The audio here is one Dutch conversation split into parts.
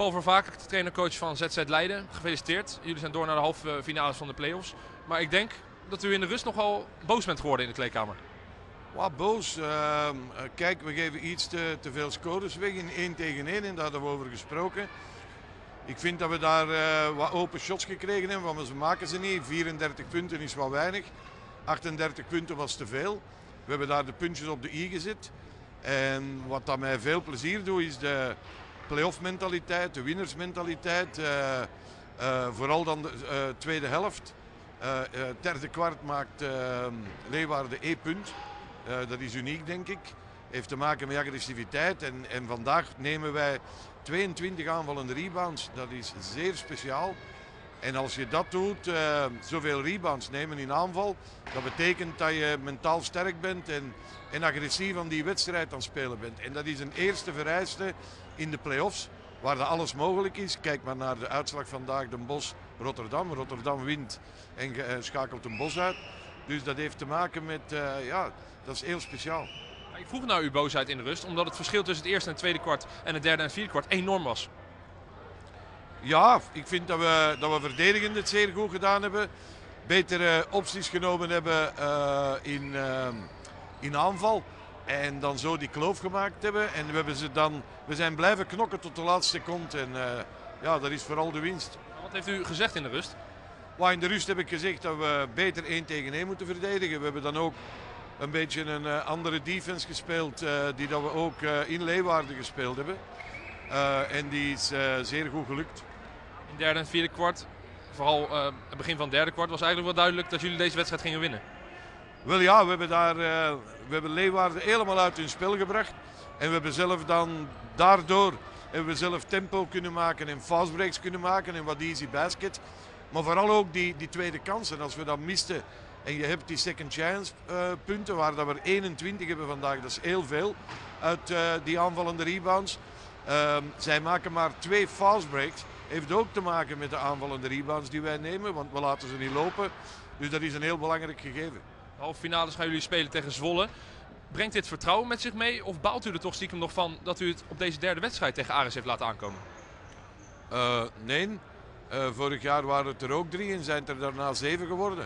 Paul Vervaak, de trainer-coach van ZZ Leiden. Gefeliciteerd. Jullie zijn door naar de halve finales van de play-offs. Maar ik denk dat u in de rust nogal boos bent geworden in de kleedkamer. Wat boos. Kijk, we geven iets te veel scores weg in 1 tegen 1 en daar hadden we over gesproken. Ik vind dat we daar wat open shots gekregen hebben, want ze maken ze niet. 34 punten is wat weinig. 38 punten was te veel. We hebben daar de puntjes op de i gezet. En wat dat mij veel plezier doet is de play-off mentaliteit, de winnersmentaliteit. Vooral dan de tweede helft. Derde kwart maakt Leeuwarden 1 punt. Dat is uniek, denk ik. Heeft te maken met agressiviteit. En vandaag nemen wij 22 aanvallende rebounds. Dat is zeer speciaal. En als je dat doet, zoveel rebounds nemen in aanval, dat betekent dat je mentaal sterk bent en agressief aan die wedstrijd aan het spelen bent. En dat is een eerste vereiste in de play-offs, waar dat alles mogelijk is. Kijk maar naar de uitslag vandaag, Den Bosch-Rotterdam. Rotterdam wint en schakelt Den Bosch uit. Dus dat heeft te maken met, ja, dat is heel speciaal. Ik vroeg naar uw boosheid in de rust, omdat het verschil tussen het eerste en het tweede kwart en het derde en vierde kwart enorm was. Ja, ik vind dat we verdedigend het zeer goed gedaan hebben. Betere opties genomen hebben in aanval. En dan zo die kloof gemaakt hebben. En we zijn blijven knokken tot de laatste seconde. En ja, dat is vooral de winst. Wat heeft u gezegd in de rust? Maar in de rust heb ik gezegd dat we beter 1 tegen 1 moeten verdedigen. We hebben dan ook een beetje een andere defense gespeeld. Die dat we ook in Leeuwarden gespeeld hebben. En die is zeer goed gelukt. In het derde en vierde kwart, vooral het begin van het derde kwart, was eigenlijk wel duidelijk dat jullie deze wedstrijd gingen winnen. Wel ja, we hebben Leeuwarden helemaal uit hun spel gebracht. En we hebben zelf dan daardoor hebben we zelf tempo kunnen maken en fastbreaks kunnen maken en wat easy basket. Maar vooral ook die tweede kansen. Als we dat misten en je hebt die second chance punten, waar dat we 21 hebben vandaag, dat is heel veel uit die aanvallende rebounds. Zij maken maar 2 fastbreaks. Heeft ook te maken met de aanvallende rebounds die wij nemen, want we laten ze niet lopen. Dus dat is een heel belangrijk gegeven. De halve finales gaan jullie spelen tegen Zwolle. Brengt dit vertrouwen met zich mee of baalt u er toch stiekem nog van dat u het op deze derde wedstrijd tegen Aris heeft laten aankomen? Nee, vorig jaar waren het er ook 3 en zijn er daarna 7 geworden.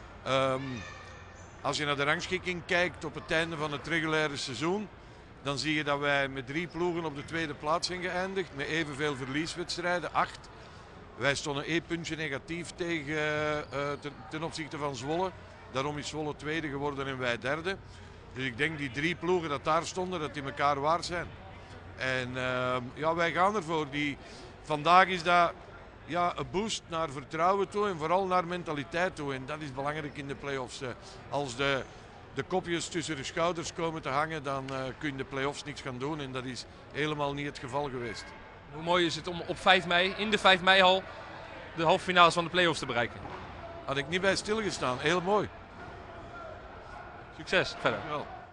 Als je naar de rangschikking kijkt op het einde van het reguliere seizoen, dan zie je dat wij met 3 ploegen op de tweede plaats zijn geëindigd. Met evenveel verlieswedstrijden, 8. Wij stonden 1 puntje negatief ten opzichte van Zwolle. Daarom is Zwolle tweede geworden en wij derde. Dus ik denk die 3 ploegen dat daar stonden, dat die elkaar waard zijn. En ja, wij gaan ervoor. Vandaag is dat ja, een boost naar vertrouwen toe en vooral naar mentaliteit toe. En dat is belangrijk in de play-offs. Als de kopjes tussen de schouders komen te hangen, dan kun je in de play-offs niks gaan doen. En dat is helemaal niet het geval geweest. Hoe mooi is het om op 5 mei, in de 5 mei-hal, de halve finales van de play-offs te bereiken? Had ik niet bij stilgestaan. Heel mooi. Succes verder. Dankjewel.